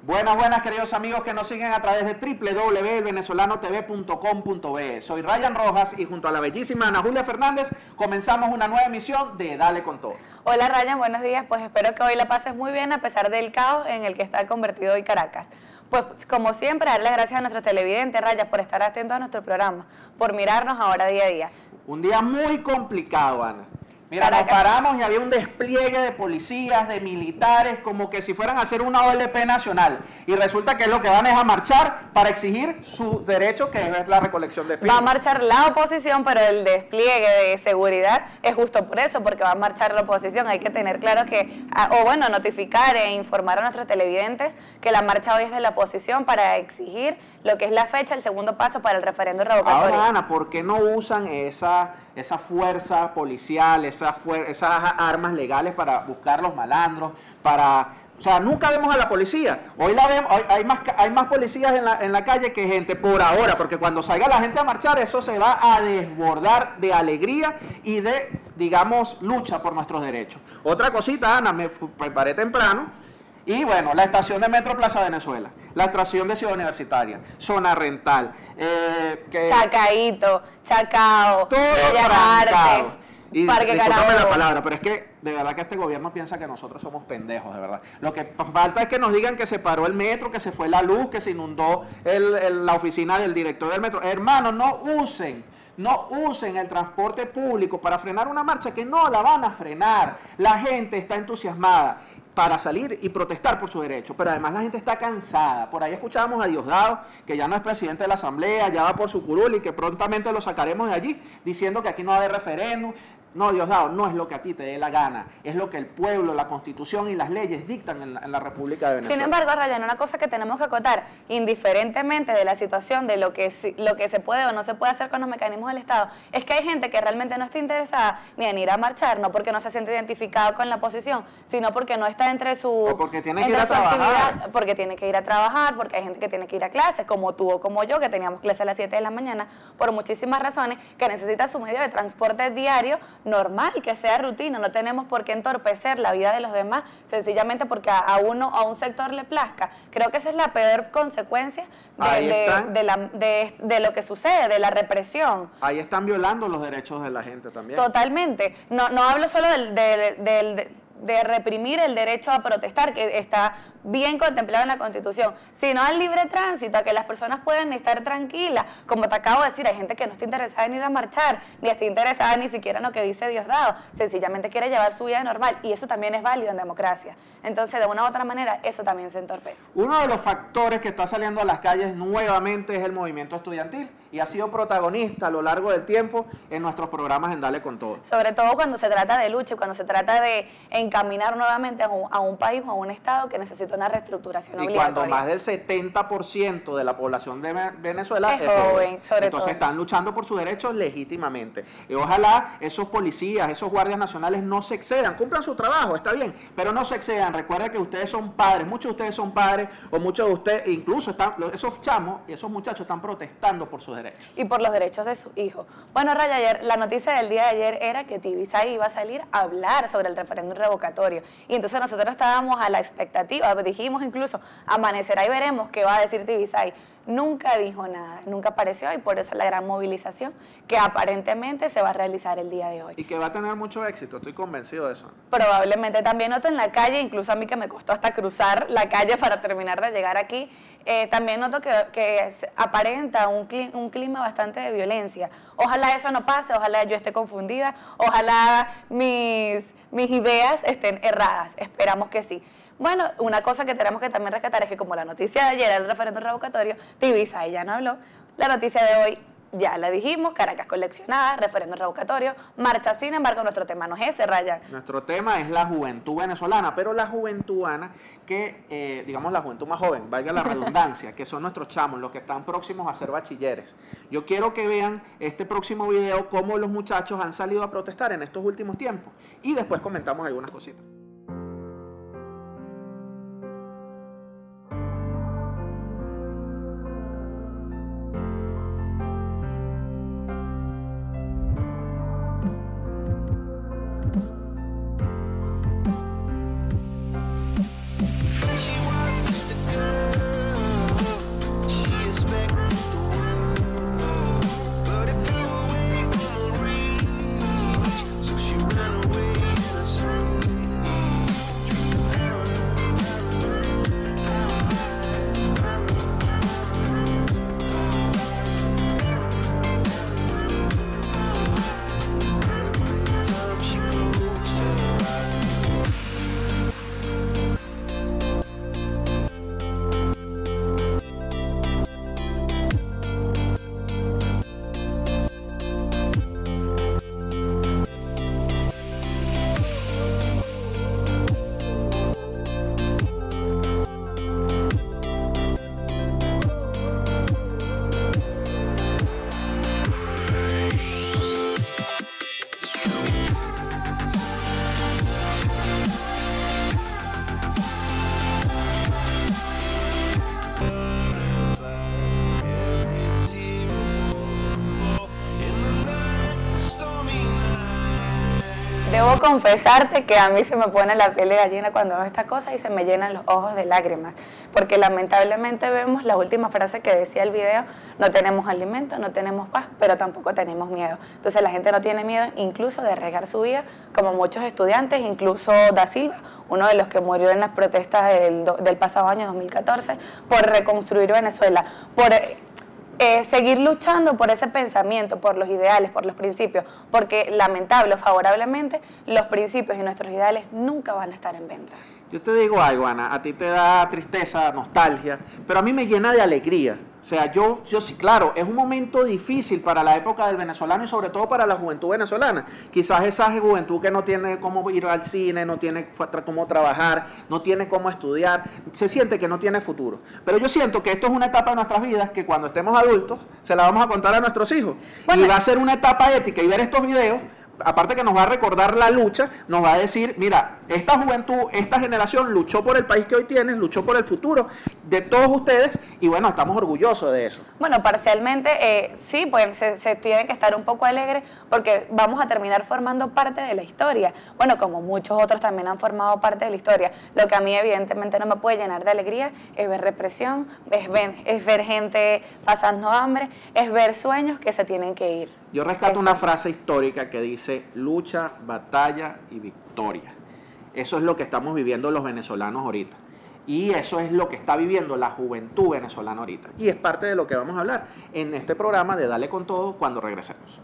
Buenas, buenas, queridos amigos que nos siguen a través de www.elvenezolanotv.com.be. Soy Ryan Rojas y junto a la bellísima Ana Julia Fernández comenzamos una nueva emisión de Dale con Todo. Hola Ryan, buenos días. Pues espero que hoy la pases muy bien a pesar del caos en el que está convertido hoy Caracas. Pues como siempre, darle las gracias a nuestros televidentes, Ryan, por estar atentos a nuestro programa, por mirarnos ahora día a día. Un día muy complicado, Ana. Mira, nos paramos y había un despliegue de policías, de militares, como que si fueran a hacer una OLP nacional. Y resulta que lo que van es a marchar para exigir su derecho, que es la recolección de firmas. Va a marchar la oposición, pero el despliegue de seguridad es justo por eso, porque va a marchar la oposición. Hay que tener claro que, notificar e informar a nuestros televidentes que la marcha hoy es de la oposición para exigir lo que es la fecha, el segundo paso para el referendo revocatorio. Ahora, Ana, ¿por qué no usan esa fuerza policial, esas armas legales para buscar los malandros, o sea, nunca vemos a la policía? Hoy la vemos, hay más policías en la calle que gente por ahora, porque cuando salga la gente a marchar, eso se va a desbordar de alegría y de, digamos, lucha por nuestros derechos. Otra cosita, Ana, me preparé temprano. Y bueno, la estación de Metro Plaza Venezuela, la estación de Ciudad Universitaria, zona rental, Chacaíto, Chacao, todo Artes, y Parque discúlpame Carabobo. la palabra, pero es que de verdad que este gobierno piensa que nosotros somos pendejos, de verdad. Lo que falta es que nos digan que se paró el metro, que se fue la luz, que se inundó la oficina del director del metro. Hermanos, no usen el transporte público para frenar una marcha que no la van a frenar. La gente está entusiasmada para salir y protestar por su derecho, pero además la gente está cansada. Por ahí escuchábamos a Diosdado, que ya no es presidente de la Asamblea, ya va por su curul y que prontamente lo sacaremos de allí, diciendo que aquí no va a haber referéndum. No, Diosdado, no es lo que a ti te dé la gana, es lo que el pueblo, la Constitución y las leyes dictan en la República de Venezuela. Sin embargo, Ryan, una cosa que tenemos que acotar, indiferentemente de la situación, de lo que se puede o no se puede hacer con los mecanismos del Estado, es que hay gente que realmente no está interesada ni en ir a marchar, no porque no se siente identificado con la oposición, sino porque no está entre su, o porque tiene que ir a trabajar. Actividad, porque tiene que ir a trabajar, porque hay gente que tiene que ir a clases, como tú o como yo, que teníamos clases a las 7 de la mañana, por muchísimas razones, que necesita su medio de transporte diario normal, que sea rutina. No tenemos por qué entorpecer la vida de los demás sencillamente porque a un sector le plazca. Creo que esa es la peor consecuencia de lo que sucede, de la represión. Ahí están violando los derechos de la gente también. Totalmente. No hablo solo de reprimir el derecho a protestar, que está bien contemplado en la Constitución, sino al libre tránsito, a que las personas puedan estar tranquilas. Como te acabo de decir, hay gente que no está interesada en ir a marchar, ni está interesada ni siquiera en lo que dice Diosdado, sencillamente quiere llevar su vida normal, y eso también es válido en democracia. Entonces, de una u otra manera, eso también se entorpece. Uno de los factores que está saliendo a las calles nuevamente es el movimiento estudiantil, y ha sido protagonista a lo largo del tiempo en nuestros programas en Dale con Todo. Sobre todo cuando se trata de lucha, cuando se trata de encaminar nuevamente a un país o a un Estado que necesita una reestructuración obligatoria. Y cuando más del 70% de la población de Venezuela es joven, entonces están luchando por sus derechos legítimamente. Y ojalá esos policías, esos guardias nacionales no se excedan, cumplan su trabajo, está bien, pero no se excedan. Recuerden que ustedes son padres, muchos de ustedes son padres, o muchos de ustedes, incluso esos chamos y esos muchachos están protestando por sus derechos. Y por los derechos de sus hijos. Bueno, Raya, ayer, la noticia del día de ayer era que Tibisay iba a salir a hablar sobre el referéndum revocatorio. Y entonces nosotros estábamos a la expectativa, dijimos incluso, amanecerá y veremos qué va a decir Tibisay. Nunca dijo nada, nunca apareció, y por eso la gran movilización que aparentemente se va a realizar el día de hoy. Y que va a tener mucho éxito, estoy convencido de eso. Probablemente. También noto en la calle, incluso a mí que me costó hasta cruzar la calle para terminar de llegar aquí, también noto que aparenta un clima bastante de violencia. Ojalá eso no pase, ojalá yo esté confundida, ojalá mis ideas estén erradas, esperamos que sí. Bueno, una cosa que tenemos que también rescatar es que como la noticia de ayer era el referéndum revocatorio, Tibisay ya no habló, la noticia de hoy ya la dijimos, Caracas coleccionada, referéndum revocatorio, marcha. Sin embargo, nuestro tema no es ese, Ryan. Nuestro tema es la juventud venezolana, pero la juventud, Ana, que, digamos, la juventud más joven, valga la redundancia, que son nuestros chamos, los que están próximos a ser bachilleres. Yo quiero que vean este próximo video, cómo los muchachos han salido a protestar en estos últimos tiempos, y después comentamos algunas cositas. She was just a girl. Debo confesarte que a mí se me pone la piel de gallina cuando veo esta cosa y se me llenan los ojos de lágrimas, porque lamentablemente vemos la última frase que decía el video: no tenemos alimento, no tenemos paz, pero tampoco tenemos miedo. Entonces la gente no tiene miedo incluso de arriesgar su vida, como muchos estudiantes, incluso Da Silva, uno de los que murió en las protestas del pasado año 2014, por reconstruir Venezuela, por seguir luchando por ese pensamiento, por los ideales, por los principios, porque lamentable o favorablemente los principios y nuestros ideales nunca van a estar en venta. Yo te digo algo, Ana, a ti te da tristeza, nostalgia, pero a mí me llena de alegría. O sea, yo sí, claro, es un momento difícil para la época del venezolano y sobre todo para la juventud venezolana. Quizás esa juventud que no tiene cómo ir al cine, no tiene cómo trabajar, no tiene cómo estudiar, se siente que no tiene futuro. Pero yo siento que esto es una etapa de nuestras vidas que cuando estemos adultos se la vamos a contar a nuestros hijos. Bueno, y va a ser una etapa ética, y ver estos videos, aparte que nos va a recordar la lucha, nos va a decir, mira, esta juventud, esta generación luchó por el país que hoy tienes, luchó por el futuro de todos ustedes, y bueno, estamos orgullosos de eso. Bueno, parcialmente sí, pues se tiene que estar un poco alegre porque vamos a terminar formando parte de la historia. Bueno, como muchos otros también han formado parte de la historia. Lo que a mí evidentemente no me puede llenar de alegría es ver represión, es ver gente pasando hambre, es ver sueños que se tienen que ir. Yo rescato una frase histórica que dice: lucha, batalla y victoria. Eso es lo que estamos viviendo los venezolanos ahorita. Y eso es lo que está viviendo la juventud venezolana ahorita. Y es parte de lo que vamos a hablar en este programa de Dale con Todo cuando regresemos.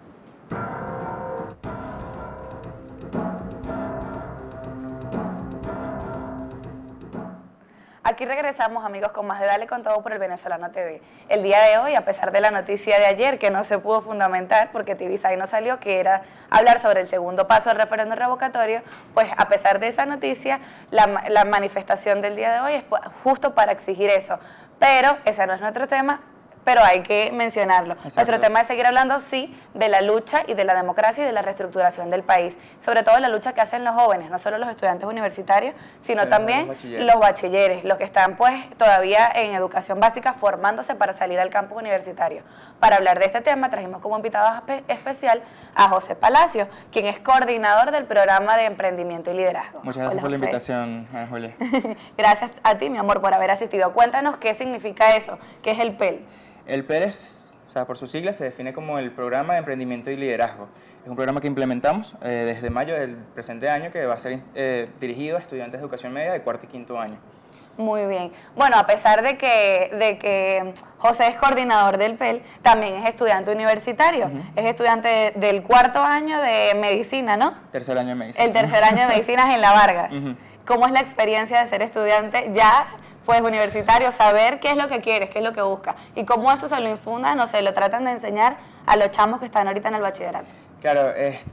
Aquí regresamos, amigos, con más de Dale con Todo por el Venezolano TV. El día de hoy, a pesar de la noticia de ayer, que no se pudo fundamentar porque TVSAI no salió, que era hablar sobre el segundo paso del referéndum revocatorio, pues a pesar de esa noticia, la manifestación del día de hoy es justo para exigir eso. Pero ese no es nuestro tema, pero hay que mencionarlo. Exacto. Nuestro tema es seguir hablando, sí, de la lucha y de la democracia y de la reestructuración del país. Sobre todo la lucha que hacen los jóvenes, no solo los estudiantes universitarios, sino sí, también los bachilleres, los que están pues todavía en educación básica formándose para salir al campus universitario. Para hablar de este tema trajimos como invitado especial a José Palacios, quien es coordinador del programa de emprendimiento y liderazgo. Muchas gracias por la invitación, Ana Julia. Gracias a ti, mi amor, por haber asistido. Cuéntanos qué significa eso, qué es el PEL. El PEL es, o sea, por sus siglas se define como el Programa de Emprendimiento y Liderazgo. Es un programa que implementamos desde mayo del presente año, que va a ser dirigido a estudiantes de educación media de cuarto y quinto año. Muy bien. Bueno, a pesar de que José es coordinador del PEL, también es estudiante universitario. Es estudiante del cuarto año de medicina, ¿no? Tercer año de medicina. El tercer año de medicina es en la Vargas. ¿Cómo es la experiencia de ser estudiante ya pues universitario, saber qué es lo que quieres, qué es lo que buscas, y cómo eso se lo infundan o se lo tratan de enseñar a los chamos que están ahorita en el bachillerato? Claro,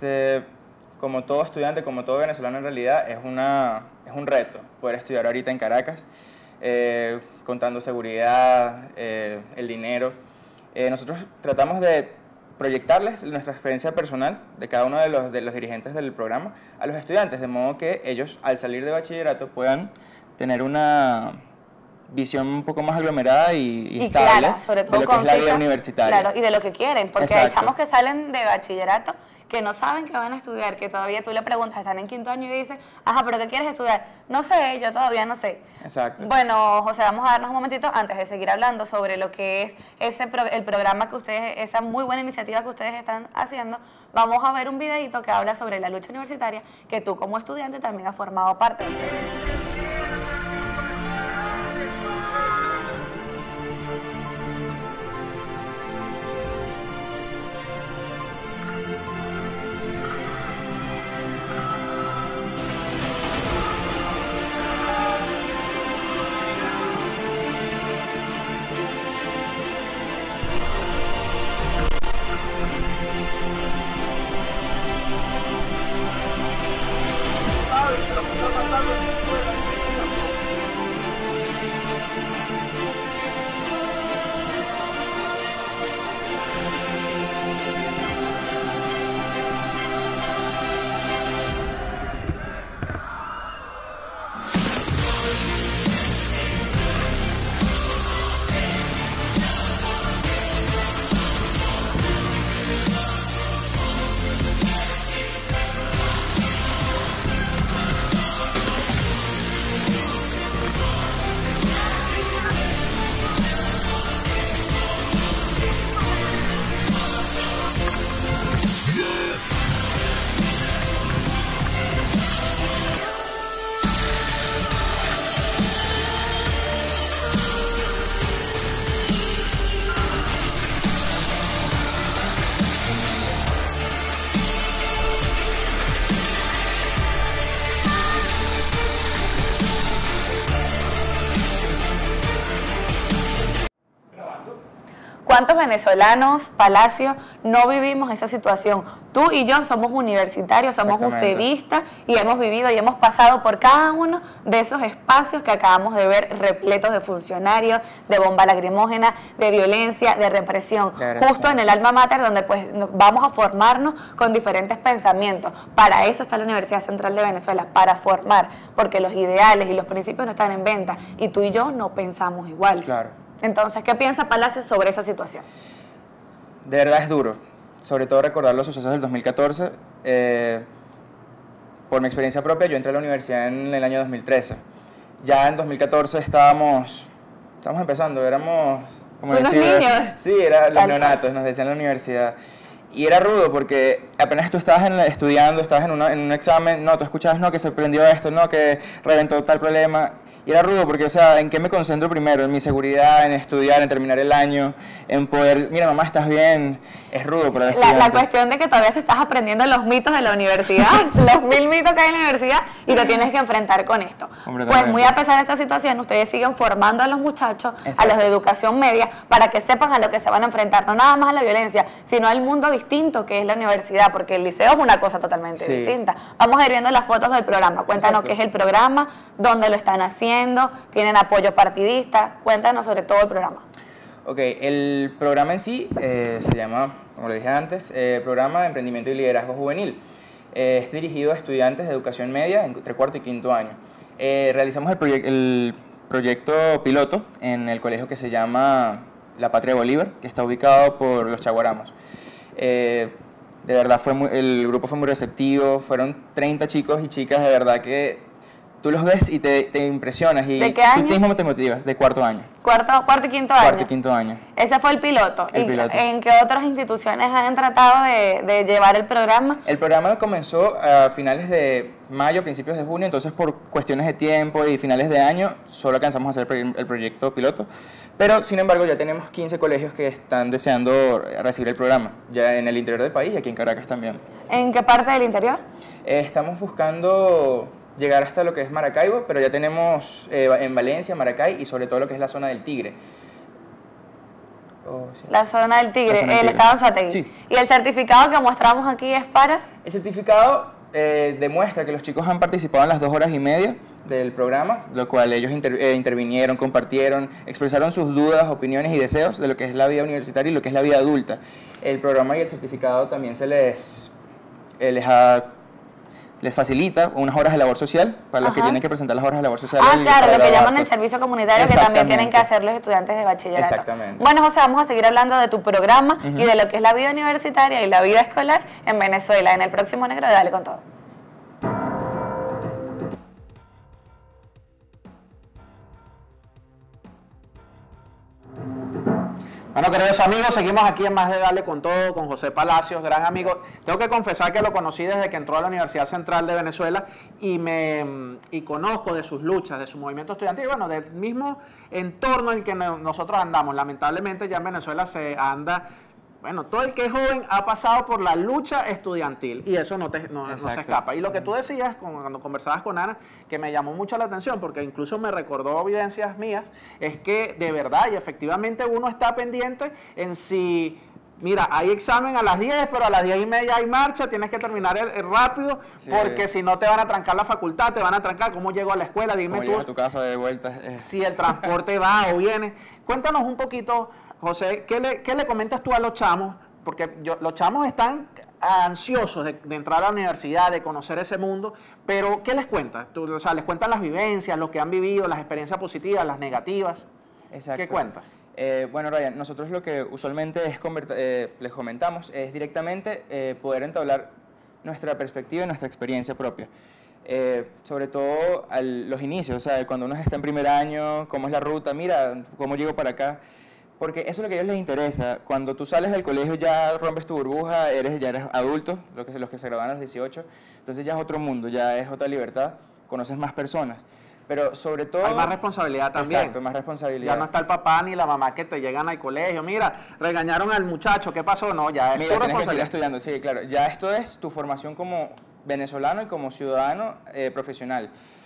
como todo estudiante, como todo venezolano en realidad, es un reto poder estudiar ahorita en Caracas, contando seguridad, el dinero. Nosotros tratamos de proyectarles nuestra experiencia personal de cada uno de los dirigentes del programa a los estudiantes, de modo que ellos, al salir de bachillerato, puedan tener una visión un poco más aglomerada y estable, clara, sobre todo de lo que es la vida universitaria. Claro, y de lo que quieren, porque Exacto. hay chamos que salen de bachillerato que no saben que van a estudiar, que todavía tú le preguntas, están en quinto año y dicen, ajá, ¿pero qué quieres estudiar? No sé, yo todavía no sé. Exacto. Bueno, José, vamos a darnos un momentito antes de seguir hablando sobre lo que es el programa que ustedes, esa muy buena iniciativa que ustedes están haciendo. Vamos a ver un videito que habla sobre la lucha universitaria, que tú como estudiante también has formado parte de esa lucha. Lo que está pasando ¿Cuántos venezolanos, Palacio, no vivimos esa situación? Tú y yo somos universitarios, somos UCEDistas y hemos vivido y hemos pasado por cada uno de esos espacios que acabamos de ver repletos de funcionarios, de bomba lacrimógena, de violencia, de represión. Justo en el alma mater donde pues vamos a formarnos con diferentes pensamientos. Para eso está la Universidad Central de Venezuela, para formar, porque los ideales y los principios no están en venta y tú y yo no pensamos igual. Claro. Entonces, ¿qué piensa Palacio sobre esa situación? De verdad es duro, sobre todo recordar los sucesos del 2014. Por mi experiencia propia, yo entré a la universidad en el año 2013. Ya en 2014 estábamos empezando, éramos... como unos niños. Sí, eran los neonatos, nos decían en la universidad. Y era rudo porque apenas tú estabas estudiando, estabas en un examen, no, tú escuchabas, no, que se prendió esto, no, que reventó tal problema. Y era rudo porque, o sea, ¿en qué me concentro primero? En mi seguridad, en estudiar, en terminar el año, en poder, mira, mamá, ¿estás bien? Es rudo para el estudiante. La cuestión de que todavía te estás aprendiendo los mitos de la universidad, los 1000 mitos que hay en la universidad, y te tienes que enfrentar con esto. Pues muy a pesar de esta situación, ustedes siguen formando a los muchachos, a los de educación media, para que sepan a lo que se van a enfrentar, no nada más a la violencia, sino al mundo distinto que es la universidad, porque el liceo es una cosa totalmente distinta. Vamos a ir viendo las fotos del programa. Cuéntanos qué es el programa, dónde lo están haciendo, tienen apoyo partidista, cuéntanos sobre todo el programa. Ok, el programa en sí se llama, como lo dije antes, Programa de Emprendimiento y Liderazgo Juvenil. Es dirigido a estudiantes de educación media entre cuarto y quinto año. Realizamos el proyecto piloto en el colegio que se llama La Patria Bolívar, que está ubicado por Los Chaguaramos. De verdad, el grupo fue muy receptivo, fueron 30 chicos y chicas, de verdad que tú los ves y te impresionas. Y ¿de qué años? Tú mismo te motivas, de cuarto año. ¿Cuarto y quinto año? Cuarto y quinto año. Ese fue el piloto. El piloto. ¿En qué otras instituciones han tratado de llevar el programa? El programa comenzó a finales de mayo, principios de junio, entonces por cuestiones de tiempo y finales de año solo alcanzamos a hacer el proyecto piloto. Pero, sin embargo, ya tenemos 15 colegios que están deseando recibir el programa, ya en el interior del país y aquí en Caracas también. ¿En qué parte del interior? Estamos buscando llegar hasta lo que es Maracaibo, pero ya tenemos en Valencia, Maracay y sobre todo lo que es la zona del Tigre. La zona del Tigre, el estado Anzoátegui. Sí. ¿Y el certificado que mostramos aquí es para? El certificado demuestra que los chicos han participado en las 2 horas y media del programa, lo cual ellos intervinieron, compartieron, expresaron sus dudas, opiniones y deseos de lo que es la vida universitaria y lo que es la vida adulta. El programa y el certificado también les facilita unas horas de labor social para los que tienen que presentar las horas de labor social. Claro, lo que llaman el servicio comunitario, que también tienen que hacer los estudiantes de bachillerato. Exactamente. Bueno, José, vamos a seguir hablando de tu programa y de lo que es la vida universitaria y la vida escolar en Venezuela. En el próximo Negro de Dale con Todo. Bueno, queridos amigos, seguimos aquí en Más de Dale con Todo, con José Palacios, gran amigo. Tengo que confesar que lo conocí desde que entró a la Universidad Central de Venezuela y conozco de sus luchas, de su movimiento estudiantil, bueno, del mismo entorno en el que nosotros andamos. Lamentablemente ya en Venezuela se anda... Bueno, todo el que es joven ha pasado por la lucha estudiantil y eso no se escapa. Y lo que tú decías cuando conversabas con Ana, que me llamó mucho la atención, porque incluso me recordó vivencias mías, es que de verdad y efectivamente uno está pendiente en si... Mira, hay examen a las 10, pero a las 10:30 hay marcha, tienes que terminar rápido, porque si no te van a trancar la facultad, te van a trancar. ¿Cómo llego a la escuela? Dime tú. ¿Cómo llegas a tu casa de vuelta? Si el transporte va o viene. Cuéntanos un poquito, José, ¿qué le comentas tú a los chamos? Porque los chamos están ansiosos de entrar a la universidad, de conocer ese mundo, pero ¿qué les cuentas? O sea, ¿les cuentan las vivencias, lo que han vivido, las experiencias positivas, las negativas? Exacto. ¿Qué cuentas? Bueno, Ryan, nosotros lo que usualmente les comentamos es directamente poder entablar nuestra perspectiva y nuestra experiencia propia. Sobre todo a los inicios, o sea, cuando uno está en primer año, cómo es la ruta, mira, cómo llego para acá. Porque eso es lo que a ellos les interesa. Cuando tú sales del colegio ya rompes tu burbuja, ya eres adulto, los que se gradúan a los 18, entonces ya es otro mundo, ya es otra libertad, conoces más personas. Pero sobre todo... Hay más responsabilidad también. Exacto, más responsabilidad. Ya no está el papá ni la mamá que te llegan al colegio. Mira, regañaron al muchacho, ¿qué pasó? No, ya es tu responsabilidad. Tienes que seguir estudiando, sí, claro. Ya esto es tu formación como venezolano y como ciudadano profesional.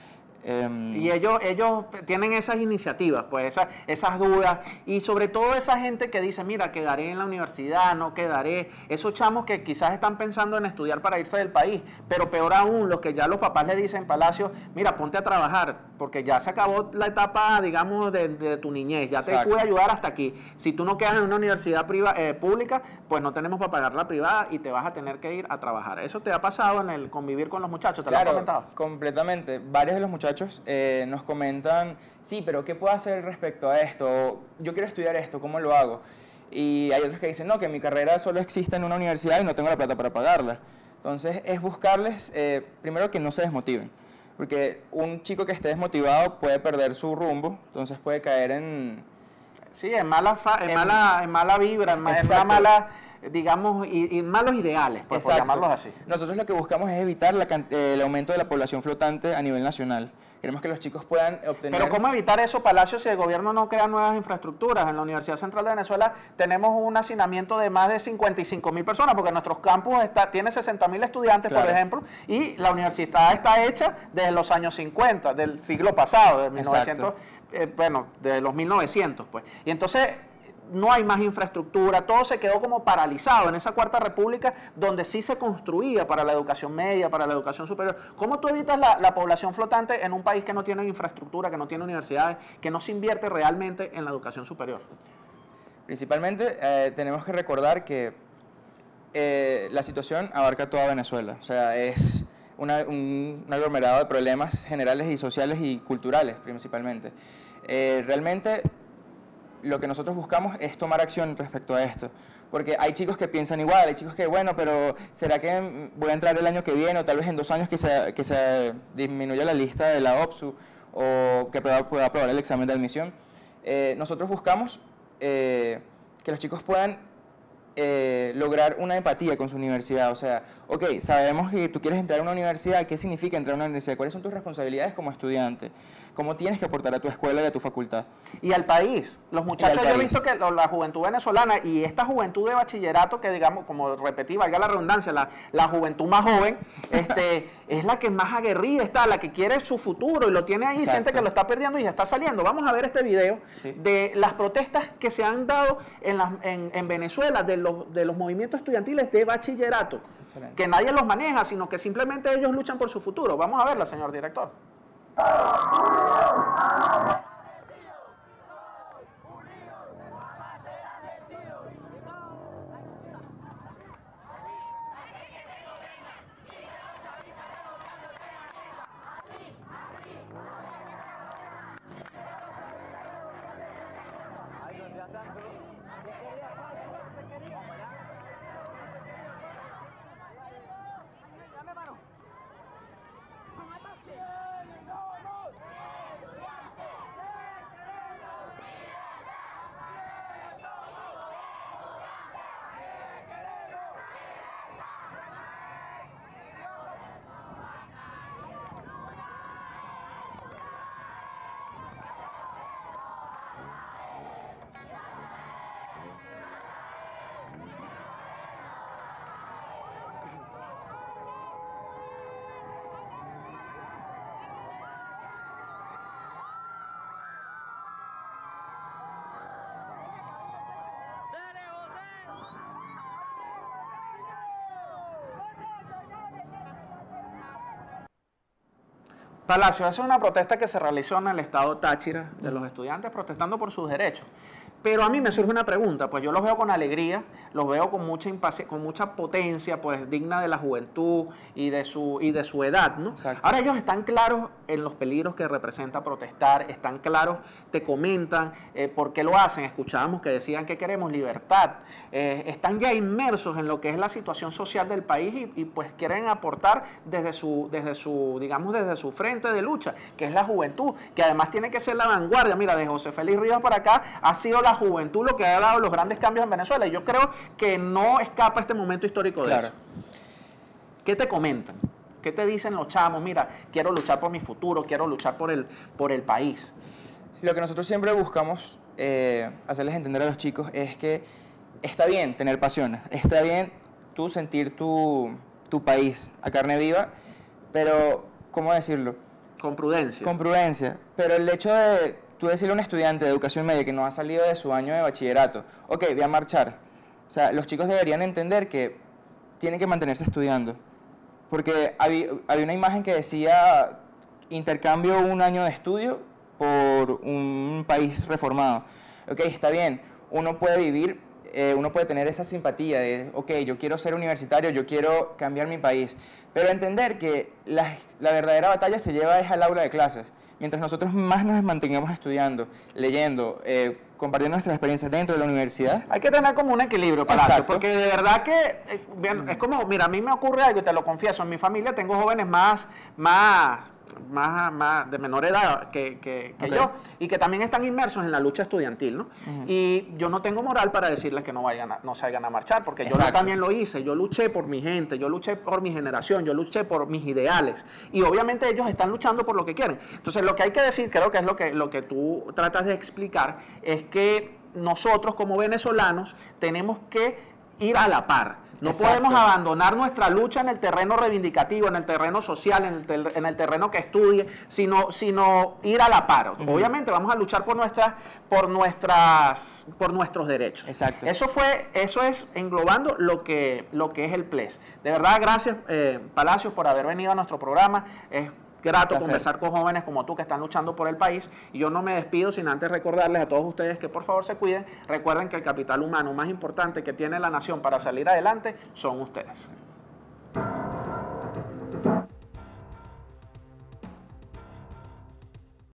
Y ellos tienen esas iniciativas, pues esas dudas, y sobre todo esa gente que dice, mira, quedaré en la universidad, no quedaré, esos chamos que quizás están pensando en estudiar para irse del país, pero peor aún, los que ya los papás le dicen, Palacio, mira, ponte a trabajar, porque ya se acabó la etapa, digamos, de tu niñez, ya te pude ayudar hasta aquí. Si tú no quedas en una universidad pública, pues no tenemos para pagar la privada y te vas a tener que ir a trabajar. ¿Eso te ha pasado en el convivir con los muchachos? ¿Te lo han comentado? Completamente. Varios de los muchachos nos comentan, sí, pero ¿qué puedo hacer respecto a esto? Yo quiero estudiar esto, ¿cómo lo hago? Y hay otros que dicen, no, que mi carrera solo existe en una universidad y no tengo la plata para pagarla. Entonces, es buscarles, primero, que no se desmotiven. Porque un chico que esté desmotivado puede perder su rumbo, entonces puede caer en... Sí, en mala vibra, en una mala... digamos, y malos ideales, pues, por llamarlos así. Nosotros lo que buscamos es evitar el aumento de la población flotante a nivel nacional. Queremos que los chicos puedan obtener... Pero ¿cómo evitar eso, Palacio, si el gobierno no crea nuevas infraestructuras? En la Universidad Central de Venezuela tenemos un hacinamiento de más de 55.000 personas, porque nuestros campus tiene 60.000 estudiantes, por ejemplo, y la universidad está hecha desde los años 50, del siglo pasado, de 1900, de los 1900, pues. Y entonces... no hay más infraestructura, todo se quedó como paralizado en esa Cuarta República, donde sí se construía para la educación media, para la educación superior. ¿Cómo tú evitas la población flotante en un país que no tiene infraestructura, que no tiene universidades, que no se invierte realmente en la educación superior? Principalmente tenemos que recordar que la situación abarca toda Venezuela, o sea, es un aglomerado de problemas generales y sociales y culturales principalmente. Realmente... lo que nosotros buscamos es tomar acción respecto a esto, porque hay chicos que piensan igual, hay chicos que, bueno, pero ¿será que voy a entrar el año que viene o tal vez en 2 años que se disminuya la lista de la OPSU o que pueda aprobar el examen de admisión? Nosotros buscamos que los chicos puedan lograr una empatía con su universidad, o sea, ok, sabemos que tú quieres entrar a una universidad, ¿qué significa entrar a una universidad? ¿Cuáles son tus responsabilidades como estudiante? ¿Cómo tienes que aportar a tu escuela y a tu facultad? Y al país. Los muchachos, yo he visto que la juventud venezolana y esta juventud de bachillerato, que digamos, como repetí, valga la redundancia, la juventud más joven, es la que más aguerrida está, la que quiere su futuro y lo tiene ahí, siente que lo está perdiendo y ya está saliendo. Vamos a ver este video de las protestas que se han dado en Venezuela, de los movimientos estudiantiles de bachillerato, que nadie los maneja, sino que simplemente ellos luchan por su futuro. Vamos a verla, señor director. Palacio, esa es una protesta que se realizó en el estado Táchira de los estudiantes protestando por sus derechos. Pero a mí me surge una pregunta, pues yo los veo con alegría, los veo con mucha potencia, pues digna de la juventud y de su edad, ¿no? Exacto. Ahora ellos están claros en los peligros que representa protestar, están claros, te comentan por qué lo hacen, escuchábamos que decían que queremos libertad, están ya inmersos en lo que es la situación social del país y pues quieren aportar desde su frente de lucha, que es la juventud, que además tiene que ser la vanguardia. Mira, de José Félix Rivas para acá ha sido la juventud lo que ha dado los grandes cambios en Venezuela y yo creo que no escapa este momento histórico de eso. ¿Qué te comentan? ¿Qué te dicen los chamos? Mira, quiero luchar por mi futuro, quiero luchar por el país. Lo que nosotros siempre buscamos hacerles entender a los chicos es que está bien tener pasiones, está bien tú sentir tu país a carne viva, pero, ¿cómo decirlo? Con prudencia. Con prudencia. Pero el hecho de tú decirle a un estudiante de educación media que no ha salido de su año de bachillerato, ok, voy a marchar. O sea, los chicos deberían entender que tienen que mantenerse estudiando. Porque había una imagen que decía intercambio un año de estudio por un país reformado. Ok, está bien, uno puede vivir, uno puede tener esa simpatía de, ok, yo quiero ser universitario, yo quiero cambiar mi país, pero entender que la verdadera batalla se lleva es al aula de clases. Mientras nosotros más nos mantengamos estudiando, leyendo, compartiendo nuestras experiencias dentro de la universidad. Hay que tener como un equilibrio, Palacio, Exacto. porque de verdad que, bien, es como, mira, a mí me ocurre algo, y te lo confieso, en mi familia tengo jóvenes más de menor edad que Ok. yo, y que también están inmersos en la lucha estudiantil, ¿no? Y yo no tengo moral para decirles que no salgan a marchar, porque yo Exacto. también lo hice, yo luché por mi gente, yo luché por mi generación, yo luché por mis ideales, y obviamente ellos están luchando por lo que quieren. Entonces, lo que hay que decir, creo que es lo que tú tratas de explicar, es que nosotros como venezolanos tenemos que ir a la par. No Exacto. podemos abandonar nuestra lucha en el terreno reivindicativo, en el terreno social, en el terreno que estudie, sino ir a la par. Obviamente vamos a luchar por nuestros derechos. Exacto. Eso es englobando lo que es el PLES. De verdad, gracias, Palacios, por haber venido a nuestro programa. Es grato Placer. conversar con jóvenes como tú que están luchando por el país, y yo no me despido sin antes recordarles a todos ustedes que por favor se cuiden. Recuerden que el capital humano más importante que tiene la nación para salir adelante son ustedes.